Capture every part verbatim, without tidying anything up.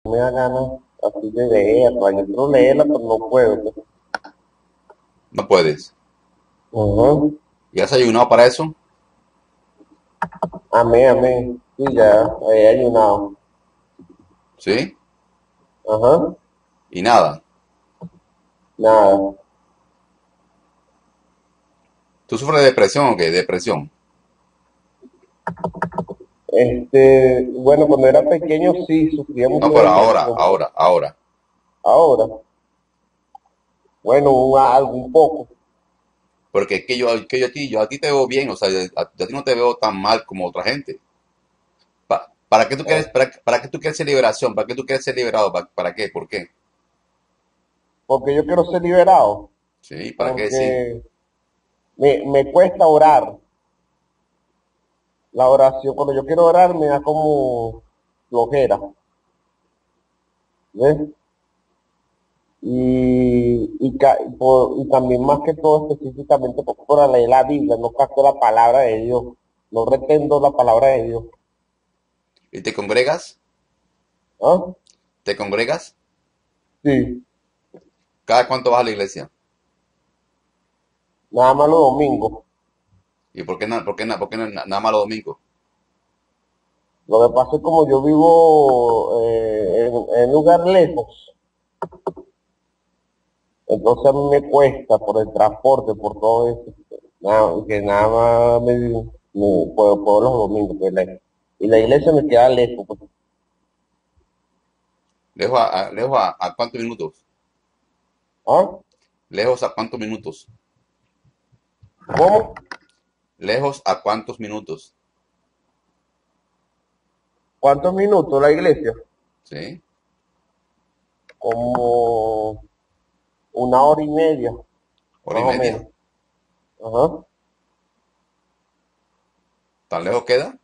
me da ganas así de leerla. Yo quiero leerla, pero no puedo, pues. No puedes. Ajá. ¿Y has ayunado para eso? Amén, amén. Sí, ya he ayunado. ¿Sí? Ajá. Y nada. Nada. ¿Tú sufres de depresión o qué? Depresión. Este, bueno, cuando era pequeño sí sufría No, mucho de pero ahora, depresión. ahora, ahora. Ahora, bueno, un, algo, un poco. Porque es que yo, que yo a ti, yo a ti te veo bien, o sea, yo a, yo a ti no te veo tan mal como otra gente. Pa- ¿para qué tú quieres, eh, para, para qué tú quieres ser liberación? ¿Para qué tú quieres ser liberado? ¿Para, para qué? ¿Por qué? Porque yo quiero ser liberado. Sí, ¿para qué? Sí. Porque me, me cuesta orar. La oración, cuando yo quiero orar, me da como flojera. ¿Ves? Y, y, ca- por- y también más que todo específicamente por, por leer la Biblia, no capto la palabra de Dios, no retendo la palabra de Dios. ¿Y te congregas? ¿Ah? ¿Te congregas? Sí, ¿Cada cuánto vas a la iglesia? nada más los domingos. ¿Y por qué, na- por qué, na- por qué na- nada más los domingos? Lo que pasa es como yo vivo eh, en, en un lugar lejos, entonces a mí me cuesta por el transporte, por todo eso, nada, que nada más me, me puedo, puedo los domingos. Pues, la- y la iglesia me queda lejos. Pues. ¿Lejos a, a- lejos a, a cuántos minutos? ¿Ah? ¿Lejos a cuántos minutos? ¿Cómo? ¿Lejos a cuántos minutos? ¿Cuántos minutos la iglesia? ¿Sí? Como una hora y media, ¿Hora más y o menos. media? Ajá. ¿Tan lejos queda?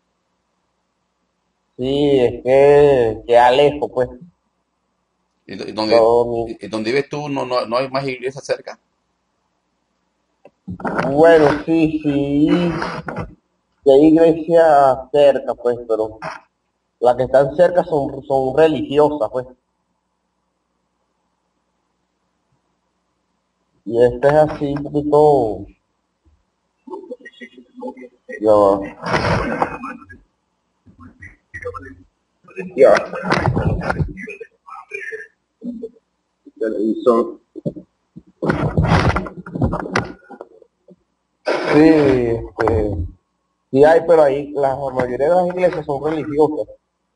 Sí, es que queda lejos, pues, ¿Y, do- y donde, todo mi... y, y donde vives tú no, no, no hay más iglesias cerca? Bueno, sí, sí, sí hay iglesias cerca, pues, pero las que están cerca son, son religiosas, pues. Y este es así, un poquito... Ya va. Ya, televisor. Sí, este, sí hay, pero ahí la mayoría de las iglesias son religiosas.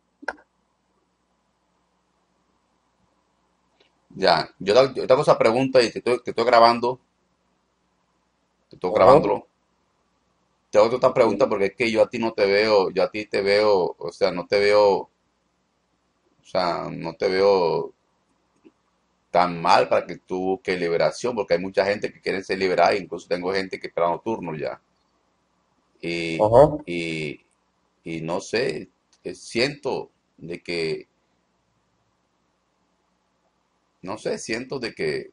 Ya, yo te, yo te hago esa pregunta y te estoy, te estoy grabando, te estoy Ajá. grabándolo. Te hago otra pregunta Sí. porque es que yo a ti no te veo, yo a ti te veo, o sea, no te veo, o sea, no te veo tan mal para que tú busques liberación, porque hay mucha gente que quiere ser liberada, incluso tengo gente que espera turnos ya. Y, Ajá. y, y no sé, eh, siento de que, no sé, siento de que,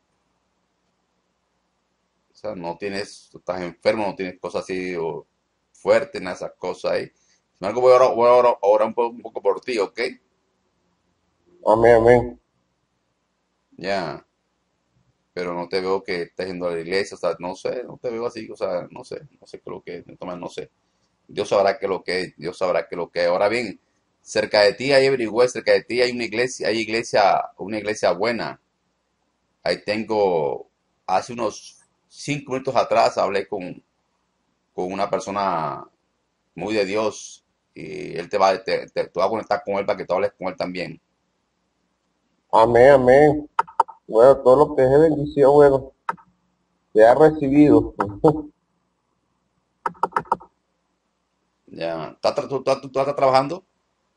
o sea, no tienes, tú estás enfermo, no tienes cosas así o fuertes en esas cosas ahí. Sin embargo, voy a orar, voy a orar- a orar un poco, un poco por ti, ¿ok? Amén, amén. Ya, pero no te veo que estés yendo a la iglesia, o sea, no sé, no te veo así, o sea, no sé, no sé qué es lo que es, entonces, no sé. Dios sabrá qué es lo que es, Dios sabrá qué es lo que es. Ahora bien, cerca de ti hay averigüe, cerca de ti hay una iglesia, hay iglesia, una iglesia buena. Ahí tengo, hace unos cinco minutos atrás hablé con, con una persona muy de Dios y él te va, te, te- te va a conectar con él para que tú hables con él también. Amén, amén. Bueno, todo lo que es de bendición, bueno, se ha recibido. Ya, ¿tú, tú, tú, tú- tú estás trabajando?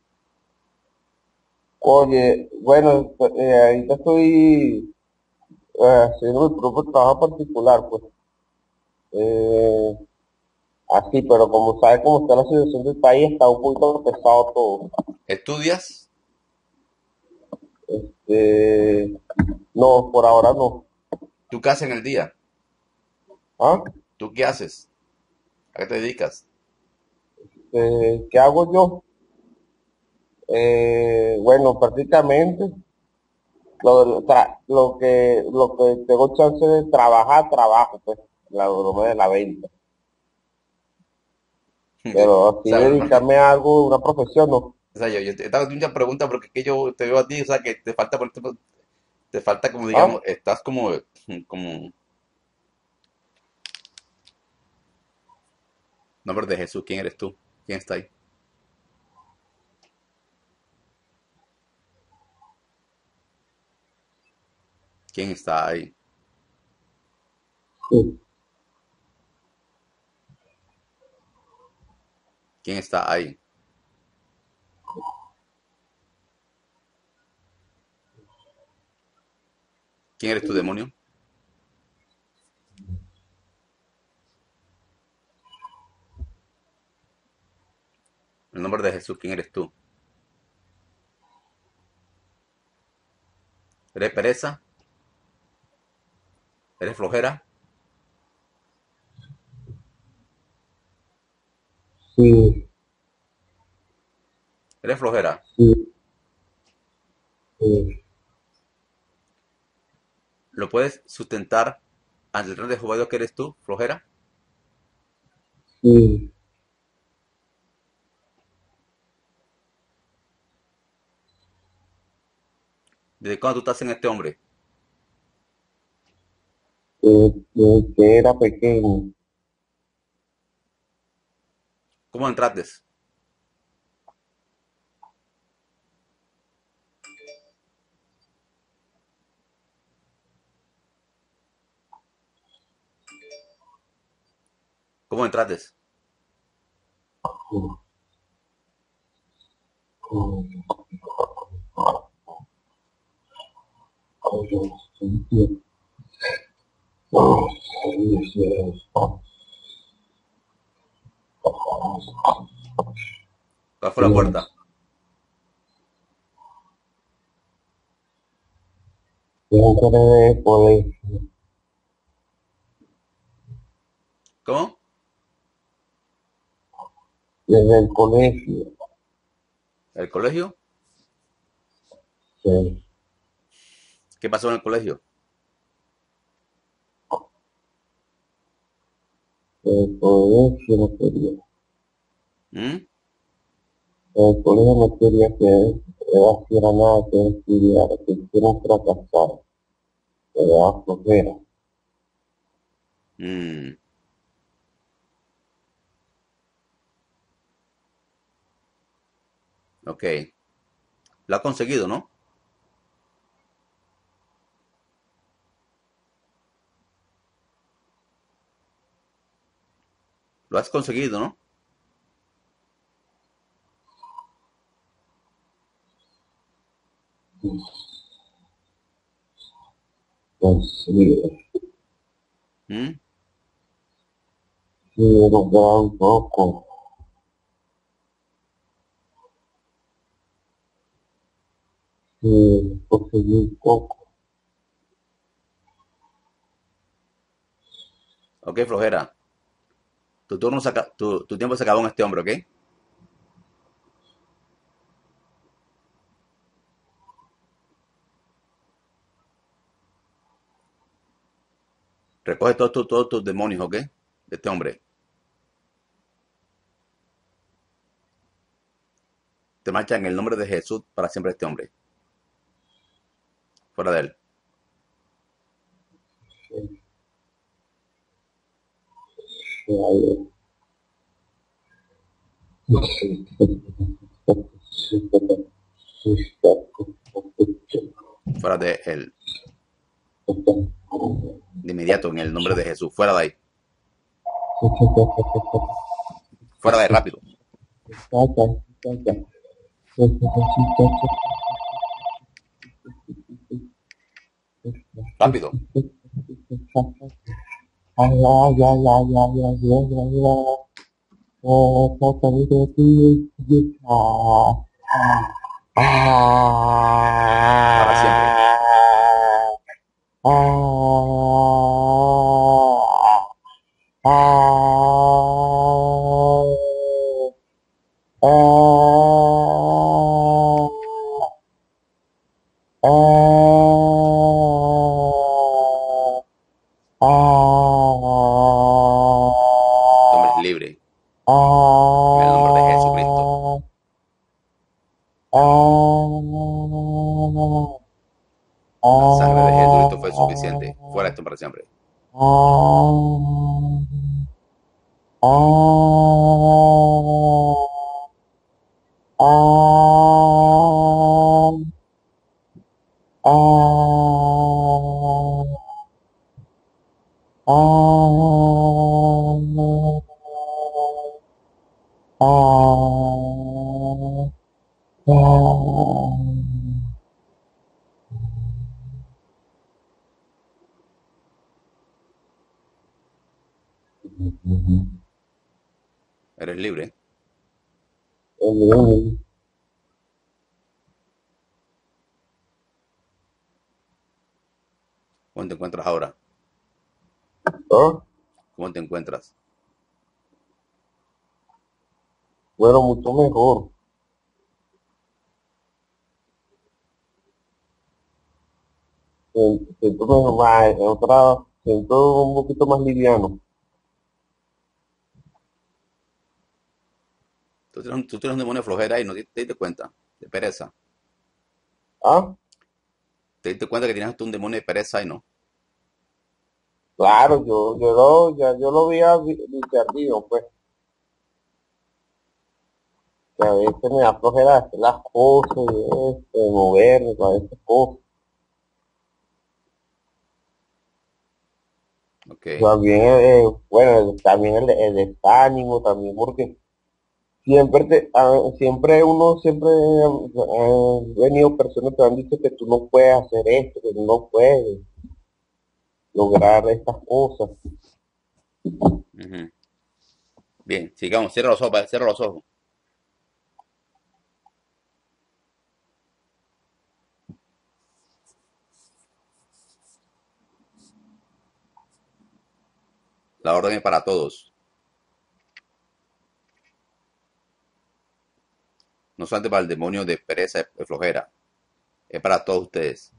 Oye, bueno, eh, ahorita estoy eh, haciendo mi propio trabajo particular, pues. Eh, así, pero como sabes cómo está la situación del país, está un poquito pesado todo. ¿Estudias? Este, no, por ahora no. ¿Tú qué haces en el día? ¿Ah? ¿Tú qué haces? ¿A qué te dedicas? Eh, ¿qué hago yo? Eh, bueno, prácticamente lo, de- tra- lo que lo que tengo chance de trabajar, trabajo, pues, la broma de la venta. De- Pero o así sea, dedicarme a algo, una profesión, no. o sea, yo, yo te estaba haciendo muchas preguntas porque es que yo te veo a ti, o sea, que te falta, por ejemplo, te falta como, digamos, ¿Ah? estás como, como, nombre de Jesús, ¿quién eres tú? ¿Quién está ahí? ¿Quién está ahí? Sí, ¿Quién está ahí? ¿Quién eres tu demonio? En el nombre de Jesús, ¿quién eres tú? ¿Eres pereza? ¿Eres flojera? sí, ¿Eres flojera? sí, sí, ¿Lo puedes sustentar ante el rey de Jehová Dios que eres tú? ¿Flojera? sí. ¿Desde cuándo tú estás en este hombre? Eh, eh, que era pequeño. ¿Cómo entraste? ¿Cómo entraste? ¿Cuál fue la puerta? Dentro de colegio, ¿Cómo? desde el colegio, ¿El colegio? sí, ¿Qué pasó en el colegio? el colegio no quería, ¿Mm? el colegio no quería que hiciera nada, que estudiara, que hiciera fracasar, que daba flojera. Mm, ok. Lo has conseguido, ¿no? Lo has conseguido, ¿no? Pues sí, ¿Mm? sí, he logrado un poco, sí, conseguí un poco. Ok, flojera. Tu turno se aca- tu, tu tiempo se acabó en este hombre, ¿ok? Recoge todos tus todos tus demonios, ¿ok? De este hombre. Te marcha en el nombre de Jesús para siempre este hombre. Fuera de él. Sí, sí, ahí, sí, sí, sí, sí, sí, Fuera de él. sí, De inmediato, en el nombre de Jesús. Fuera de ahí. Fuera de ahí, rápido. Rápido. Para siempre. Ah, ah, Este hombre es libre en el nombre de Jesucristo. ah, ah, La sangre de Jesucristo fue ah, suficiente. Fuera de este hombre para siempre. ah, ah, ah, ah, ah, ah, ah. Eres libre. ¿Cómo te encuentras ahora? ¿Ah? ¿Cómo te encuentras? Bueno, mucho mejor. Eh, Siento mejor, más, otra, siento un poquito más liviano. Tú tienes, un- tú tienes un demonio de flojera y no te, te diste cuenta. De pereza. Ah, Te diste cuenta que tienes tú un demonio de pereza y no. claro, yo, yo lo, ya yo lo vi a vi- Richardino, pues, que a veces me da flojera hacer las cosas y esto, de moverme, para esas cosas. Ok. También, eh, bueno, el- también el, el desánimo, también porque siempre te, ah, siempre uno, siempre han venido personas que han dicho que tú no puedes hacer esto, que tú no puedes lograr estas cosas. Ujú. Bien, sigamos. Cierra los ojos, pa- cierra los ojos. La orden es para todos. No solamente para el demonio de pereza y flojera. Es para todos ustedes.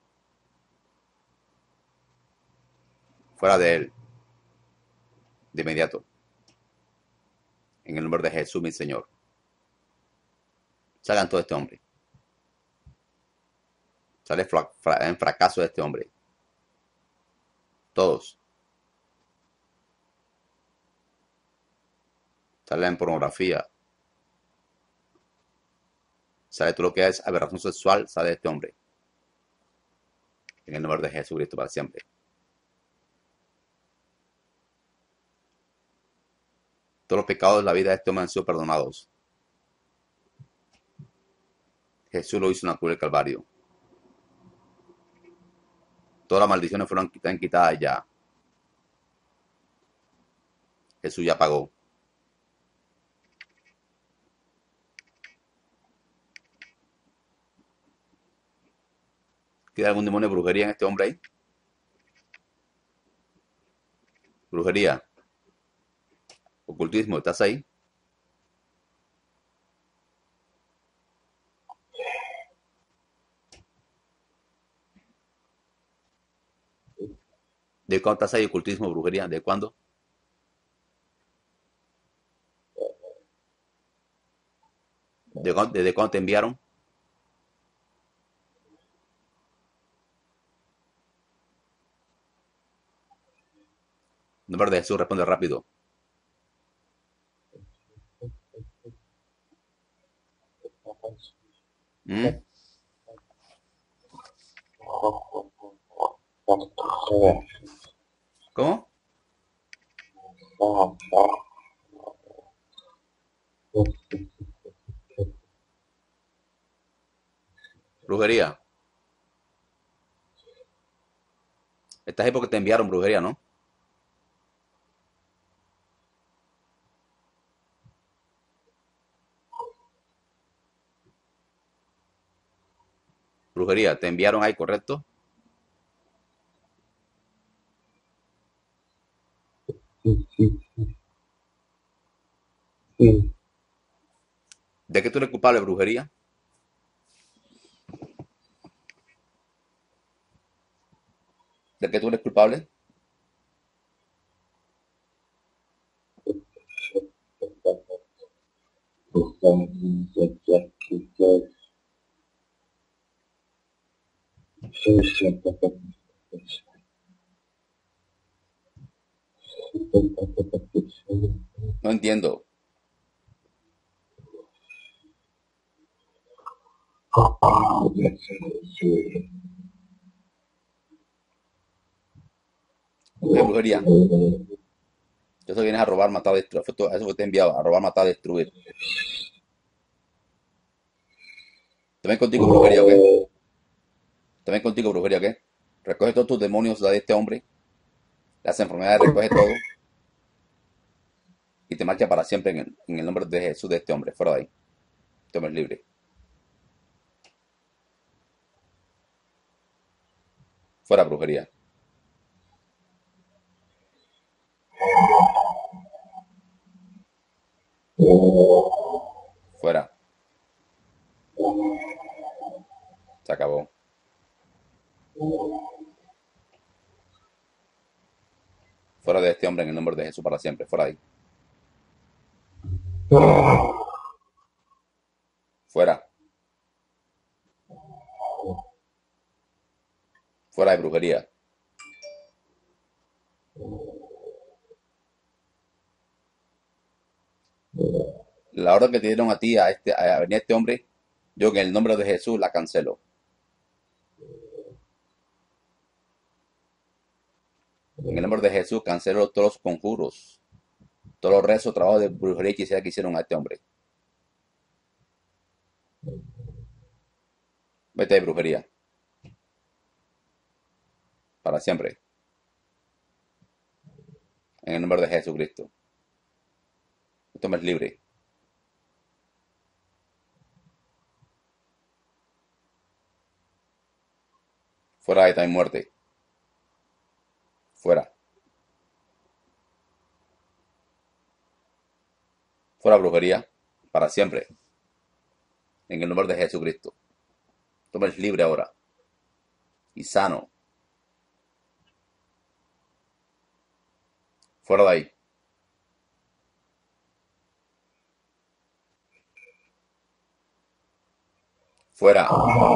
Fuera de él. De inmediato. En el nombre de Jesús, mi Señor. Salgan todo este hombre. Sale fra- fra- en fracaso de este hombre. Todos. Sale en pornografía. Sale todo lo que es aberración sexual. Sale de este hombre. En el nombre de Jesucristo para siempre. Todos los pecados de la vida de este hombre han sido perdonados. Jesús lo hizo en la cruz del Calvario. Todas las maldiciones fueron están quitadas ya. Jesús ya pagó. ¿Queda algún demonio de brujería en este hombre ahí? Brujería. Ocultismo. ¿Estás ahí? ¿De cuándo estás ahí? Ocultismo, brujería. ¿De cuándo? ¿De cuándo- ¿Desde cuándo te enviaron? En nombre de Jesús responde rápido. ¿Mm? ¿Cómo? Brujería. Estás ahí porque te enviaron brujería, ¿no? Brujería. Te enviaron ahí, ¿correcto? Sí, sí, sí. ¿De qué tú eres culpable de brujería? ¿De qué tú eres culpable? No entiendo. ¿Qué brujería? Eso vienes a robar, matar, destruir. Eso eso fue te enviado, a robar, matar, destruir. ¿También contigo brujería o qué? ¿También contigo brujería o qué? Recoge todos tus demonios de este hombre, las enfermedades, recoge todo y te marcha para siempre en el, en el nombre de Jesús de este hombre. Fuera de ahí. Este hombre es libre. Fuera brujería. Fuera. Se acabó. Fuera de este hombre en el nombre de Jesús para siempre. Fuera de ahí. Fuera. Fuera de brujería. La orden que te dieron a ti, a, este, a venir a este hombre, yo en el nombre de Jesús la cancelo. En el nombre de Jesús cancelo todos los conjuros, todos los rezos, trabajos de brujería y hechicera que hicieron a este hombre. Vete de brujería. Para siempre. En el nombre de Jesucristo. Este hombre es libre. Fuera de también muerte. Fuera. Fuera brujería. Para siempre. En el nombre de Jesucristo. Este hombre es libre ahora. Y sano. Fuera de ahí. Fuera.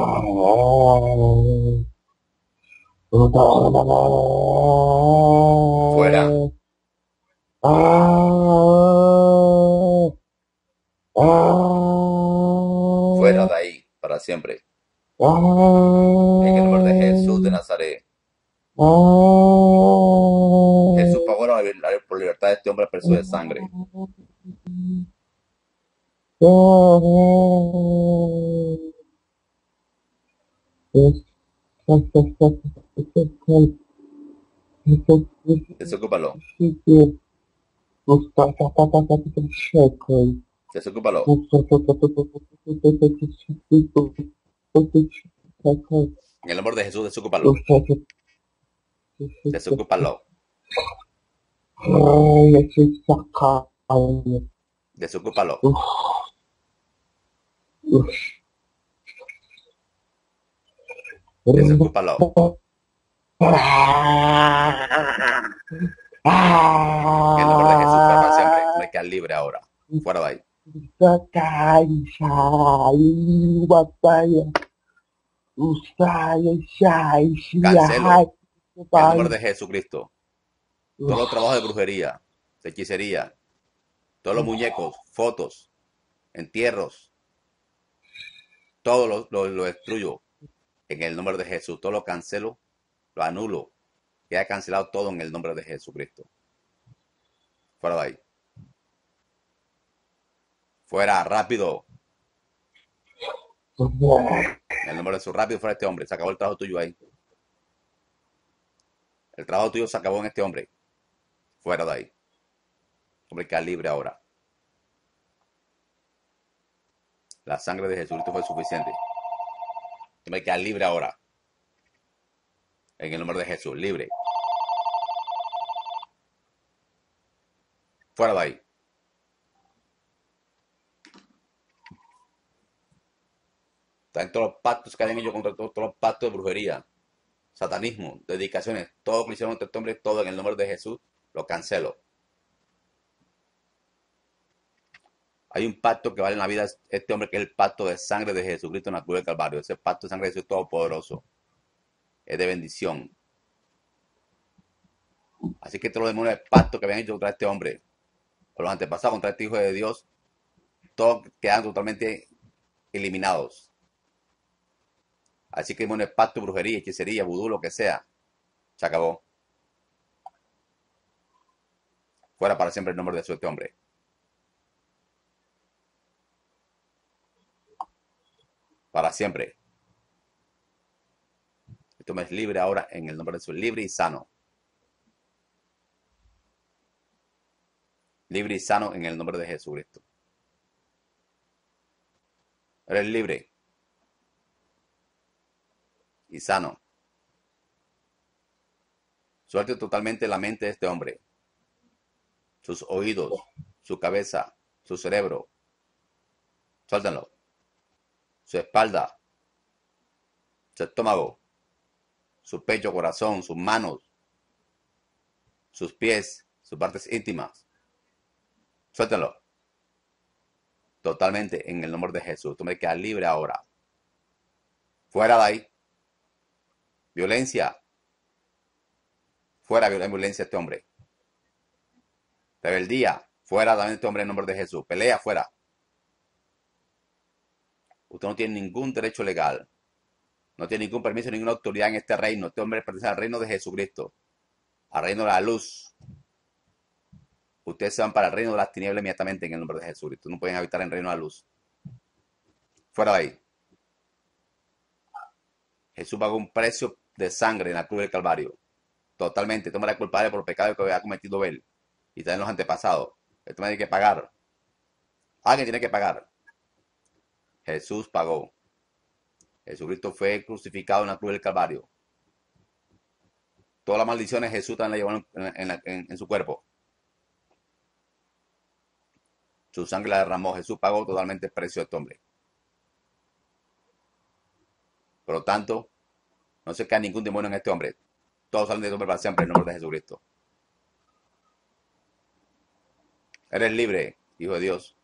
Fuera. Fuera de ahí. Para siempre. En el nombre de Jesús de Nazaret. Jesús pagó la, la, por libertad de este hombre a precio de sangre. Desocúpalo. Desocúpalo. En el nombre de Jesús, desocúpalo. Desocúpalo. Desocúpalo. Desocúpalo. En el nombre de Jesús, fuera para siempre. Me queda libre ahora. Fuera de ahí. Cancelo. En el nombre de Jesucristo. Todos los trabajos de brujería, de hechicería, todos los muñecos, fotos, entierros, todo lo, lo, lo destruyo en el nombre de Jesús. Todo lo cancelo, lo anulo. Queda cancelado todo en el nombre de Jesucristo. Fuera de ahí. Fuera, rápido. En el nombre de Jesús, rápido fuera este hombre. Se acabó el trabajo tuyo ahí. El trabajo tuyo se acabó en este hombre. Fuera de ahí. Hombre, queda libre ahora. La sangre de Jesucristo fue suficiente. Hombre, queda libre ahora. En el nombre de Jesús, libre. Fuera de ahí. Están todos los pactos que hayan hecho contra todos, todos los pactos de brujería. satanismo, dedicaciones, todo lo que hicieron contra este hombre, todo en el nombre de Jesús, lo cancelo. Hay un pacto que vale en la vida de este hombre, que es el pacto de sangre de Jesucristo en la cruz del Calvario. Ese pacto de sangre de Jesús todopoderoso. Es de bendición. Así que todos los demonios de pacto que habían hecho contra este hombre, o los antepasados contra este Hijo de Dios, todos quedan totalmente eliminados. Así que demonios de pacto, brujería, hechicería, vudú, lo que sea, se acabó. Fuera para siempre el nombre de este hombre. Para siempre. Este hombre es libre ahora en el nombre de Jesús. Libre y sano. Libre y sano en el nombre de Jesucristo. Eres libre y sano. Suelte totalmente la mente de este hombre. Sus oídos, su cabeza, su cerebro. Suéltenlo. Su espalda, su estómago, su pecho, corazón, sus manos, sus pies, sus partes íntimas. Suéltenlo. Totalmente en el nombre de Jesús. Tú me quedas libre ahora. Fuera de ahí. Violencia. Fuera de violencia este hombre. Rebeldía. Fuera de este hombre en el nombre de Jesús. Pelea fuera. Usted no tiene ningún derecho legal. No tiene ningún permiso, ninguna autoridad en este reino. Este hombre pertenece al reino de Jesucristo. Al reino de la luz. Ustedes se van para el reino de las tinieblas inmediatamente en el nombre de Jesucristo. No pueden habitar en el reino de la luz. Fuera de ahí. Jesús pagó un precio de sangre en la cruz del Calvario. Totalmente. Este hombre era culpable por el pecado que había cometido él. Y también los antepasados. Este hombre tiene que pagar. Alguien tiene que pagar. Jesús pagó. Jesucristo fue crucificado en la cruz del Calvario. Todas las maldiciones Jesús también la llevó en, en, en, en su cuerpo. Su sangre la derramó. Jesús pagó totalmente el precio de este hombre. Por lo tanto, no se cae ningún demonio en este hombre. Todos salen de este hombre para siempre en el nombre de Jesucristo. Eres libre, hijo de Dios.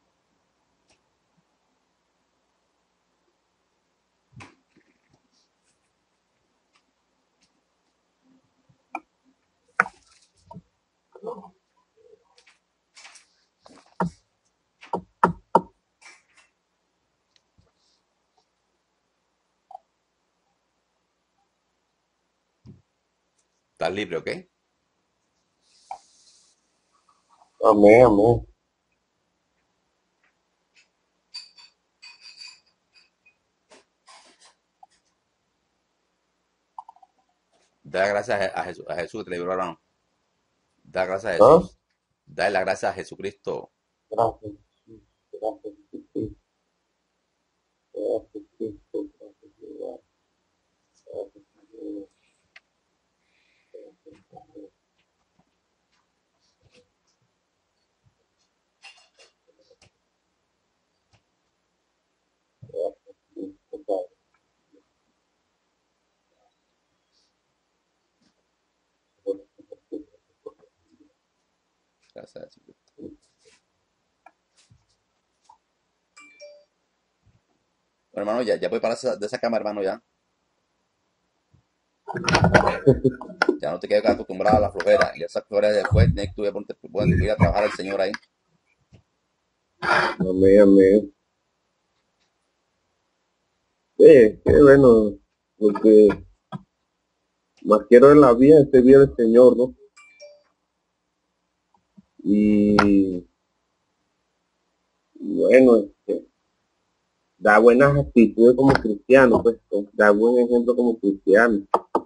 Estás libre, ¿ok? Amén, amén. Da gracias a Jesús, a Jesús que te libró, hermano. Da gracias a ¿Ah? Jesús. Dale la gracia a Jesucristo. Gracias, Jesús. Gracias, Jesús. Gracias, Cristo. Gracias, Jehová. Gracias, Jehová. Gracias, Padre. Gracias, Cristo, Padre. Gracias a Jesucristo. Bueno, hermano, ya, ya voy para esa, de esa cama, hermano, ya. Ya no te quedes acostumbrado a la flojera. Y esa flojera después tienes que tú ponte- ponte- ir a trabajar al Señor ahí. Amén, amén. Sí, qué bueno, porque más quiero en la vida es servir al Señor, ¿no? Y bueno, este, da buenas actitudes como cristiano, pues, da buen ejemplo como cristiano.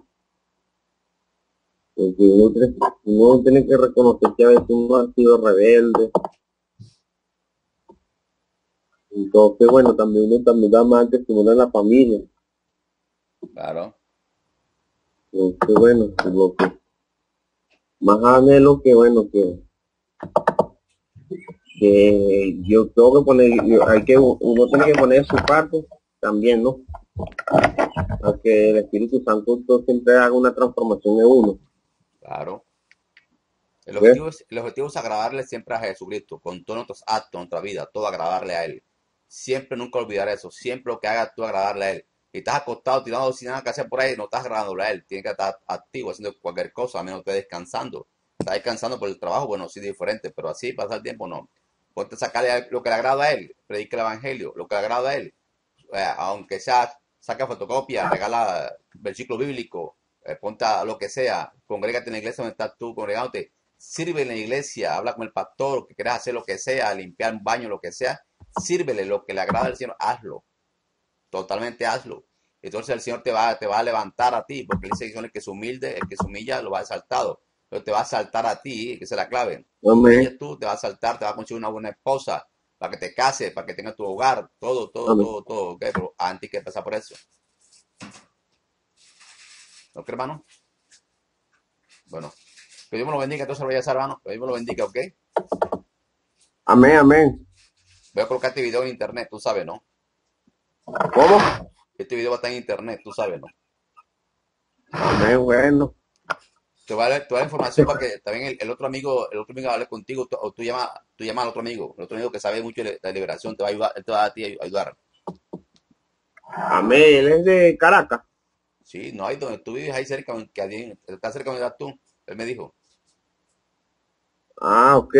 Porque uno, tiene- uno tiene que reconocer que a veces uno ha sido rebelde. Entonces, bueno, también uno también da más testimonio en la familia. Claro. Entonces, bueno, lo que más anhelo que, bueno, que, que yo tengo que poner, yo- hay que, uno tiene que poner su parte también, ¿no? a que el Espíritu Santo siempre haga una transformación en uno. Claro. El ¿Ves? objetivo es, el objetivo es agradarle siempre a Jesucristo, con todos nuestros actos, nuestra vida, todo agradarle a Él. Siempre nunca olvidar eso, siempre lo que hagas tú agradarle a Él. Y estás acostado, tirado sin nada que hacer por ahí, no estás agradándole a Él. Tienes que estar activo, haciendo cualquier cosa, a menos que estés descansando. Estás descansando por el trabajo, bueno, sí, diferente, pero así pasar el tiempo no. Ponte a sacarle lo que le agrada a Él, predica el Evangelio, lo que le agrada a Él. Eh, aunque sea, saca fotocopia, regala versículo bíblico, eh, ponte a lo que sea, congrégate en la iglesia donde estás tú congregándote, sirve en la iglesia, habla con el pastor, que quieras hacer lo que sea, limpiar un baño, lo que sea, sírvele lo que le agrada al Señor, hazlo, totalmente hazlo. Entonces el Señor te va, te va a levantar a ti, porque Él dice que el que es humilde, el que se humilla, lo va a exaltado. Pero te va a saltar a ti, que esa es la clave. Te Amén, humillas tú, te va a saltar, te va a conseguir una buena esposa, para que te cases, para que tengas tu hogar, todo, todo, amén. todo, todo, ¿ok? Pero antes que pasar por eso. ¿No crees, hermano? Bueno, que Dios me lo bendiga, entonces lo voy a hacer, hermano. Que Dios me lo bendiga, ¿ok? Amén, amén. Voy a colocar este video en internet, tú sabes, ¿no? ¿Cómo? Este video va a estar en internet, tú sabes, ¿no? Amén, bueno. Te voy a dar, te voy a dar información para que también el, el otro amigo, el otro amigo hable contigo, tú- o tú llamas, tú llamas al otro amigo, el otro amigo que sabe mucho de la liberación, te va a ayudar, él te va a, ti a ayudar. Amén, él es de Caracas. Sí, no hay donde tú vives ahí cerca, que alguien, está cerca de donde estás tú. Él me dijo, Ah, ok.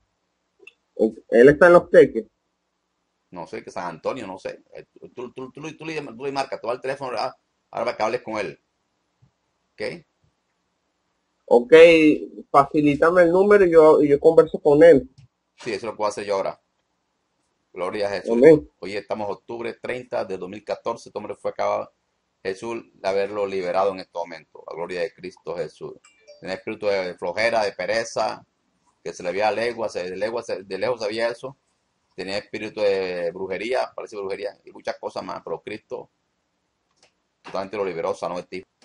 Él está en Los Teques. no sé, que San Antonio, no sé. Eh, Tú, tú, tú, tú, le- tú le tú le marcas, tú vas al teléfono, ah, ahora para que hables con él, ¿ok? Ok, facilítame el número y yo, y yo converso con él. Sí, eso es lo que voy a hacer yo ahora. Gloria a Jesús. Amén. Hoy estamos octubre treinta de dos mil catorce. Este hombre fue acabado, Jesús, de haberlo liberado en este momento. La gloria de Cristo Jesús. Tenía espíritu de flojera, de pereza, que se le veía a leguas, de, leguas, de lejos sabía eso. Tenía espíritu de brujería, parece brujería, y muchas cosas más. Pero Cristo totalmente lo liberó, sanó de ti.